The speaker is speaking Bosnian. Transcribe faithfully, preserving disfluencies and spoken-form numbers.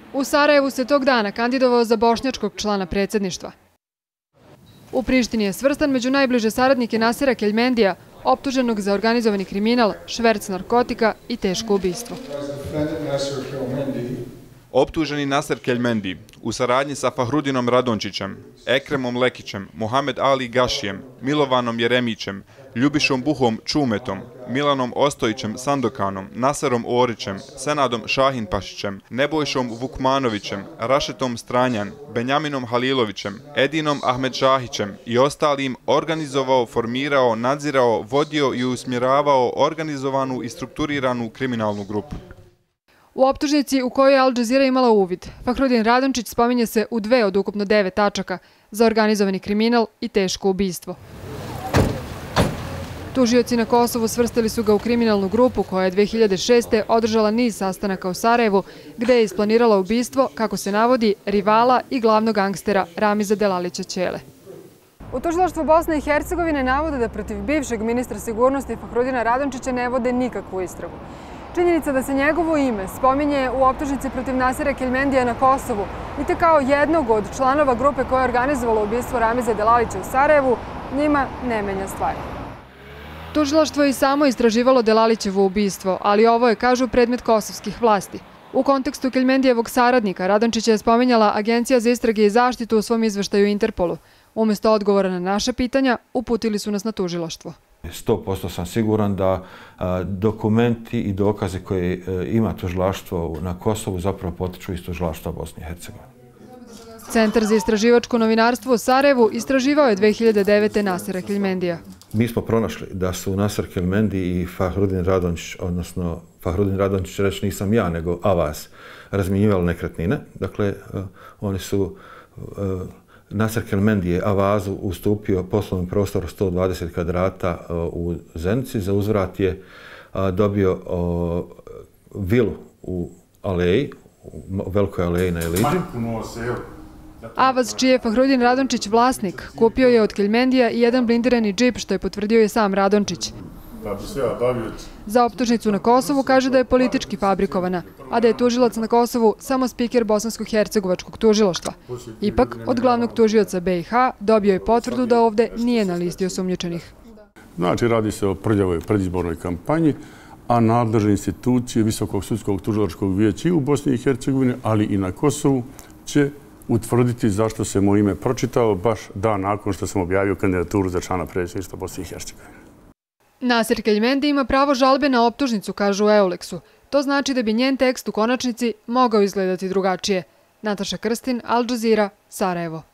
U Sarajevu se tog dana kandidovao za bošnjačkog člana predsjedništva. U Prištini je svrstan među najbliže saradnike Nasera Keljmendija, optuženog za organizovani kriminal, šverc narkotika i teško ubistvo. Optuženi Naser Keljmendi u saradnji sa Fahrudinom Radončićem, Ekremom Lekićem, Mohamed Ali Gašijem, Milovanom Jeremićem, Ljubišom Buhom Čumetom, Milanom Ostojićem Sandokanom, Naserom Orićem, Senadom Šahinpašićem, Nebojšom Vukmanovićem, Rašetom Stranjan, Benjaminom Halilovićem, Edinom Ahmedšahićem i ostalim organizovao, formirao, nadzirao, vodio i usmjeravao organizovanu i strukturiranu kriminalnu grupu. U optužnici u kojoj je Al Jazeera imala uvid, Fahrudin Radončić spominje se u dve od ukupno devet tačaka za organizovani kriminal i teško ubistvo. Tužioci na Kosovu svrstali su ga u kriminalnu grupu koja je dve hiljade šeste. održala niz sastanaka u Sarajevu gde je isplanirala ubistvo, kako se navodi, rivala i glavnog gangstera Ramiza Delalića Ćele. U tužilaštvu Bosne i Hercegovine navode da protiv bivšeg ministra sigurnosti Fahrudina Radončića ne vode nikakvu istragu. Činjenica da se njegovo ime spominje u optužnici protiv Nasera Keljmendija na Kosovu i te kao jednog od članova grupe koja je organizovala ubistvo Ramiza Delalića u Sarajevu, njima ne menja stvari. Tužilaštvo je i samo istraživalo Delalićevo ubistvo, ali ovo je, kažu, predmet kosovskih vlasti. U kontekstu Keljmendijevog saradnika Radončića je spominjala Agencija za istrage i zaštitu u svom izveštaju Interpolu. Umjesto odgovora na naše pitanja, uputili su nas na tužilaštvo. sto posto sam siguran da dokumenti i dokaze koje ima tužilaštvo na Kosovu zapravo potiču iz tužilaštva Bosne i Hercegovine. Centar za istraživačko novinarstvo u Sarajevu istraživao je dve hiljade devete. Nasera Keljmendija. Mi smo pronašli da su Naser Keljmendi i Fahrudin Radončić, odnosno Fahrudin Radončić, reći nisam ja, nego Avaz, razmjenjivali nekretnine. Dakle, oni su... Naser Keljmendi je Avazu ustupio poslovnom prostoru sto dvadeset kvadrata u Zenici. Za uzvrat je dobio vilu u Aleji, u velikoj aleji na Eliđi. Avaz, čiji je Fahrudin Radončić vlasnik, kupio je od Keljmendija i jedan blindirani džip, što je potvrdio i sam Radončić. Za optužnicu na Kosovu kaže da je politički fabrikovana, a da je tužilac na Kosovu samo spiker bosansko-hercegovačkog tužilaštva. Ipak, od glavnog tužioca be i ha dobio je potvrdu da ovde nije na listi osumnjičenih. Znači, radi se o prljavoj predizbornoj kampanji, a nadležne institucije Visokog sudskog tužilačkog vijeća i u Bosni i Hercegovini, ali i na Kosovu, će utvrditi zašto se moje ime pročitao baš dan nakon što sam objavio kandidaturu za člana predsjedništva Bosne i Hercegovine. Naser Keljmendi ima pravo žalbe na optužnicu, kažu u Euleksu. To znači da bi njen tekst u konačnici mogao izgledati drugačije. Nataša Krstin, Al Jazeera, Sarajevo.